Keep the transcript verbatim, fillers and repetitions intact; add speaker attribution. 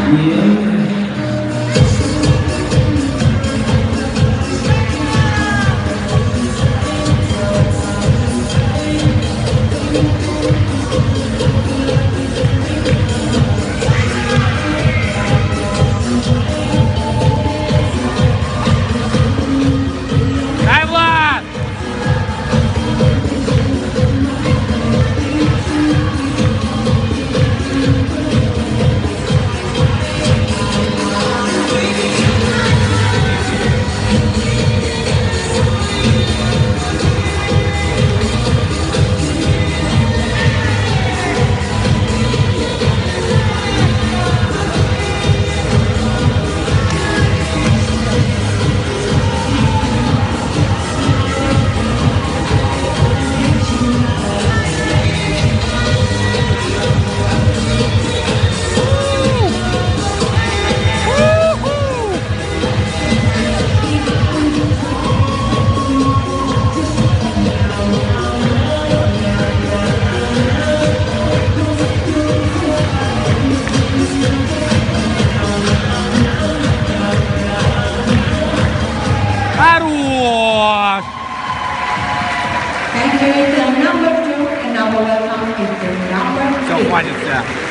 Speaker 1: Хорош!
Speaker 2: Thank you. It's number two, and now welcome is the number
Speaker 1: Все,
Speaker 2: three.
Speaker 1: хватит, все.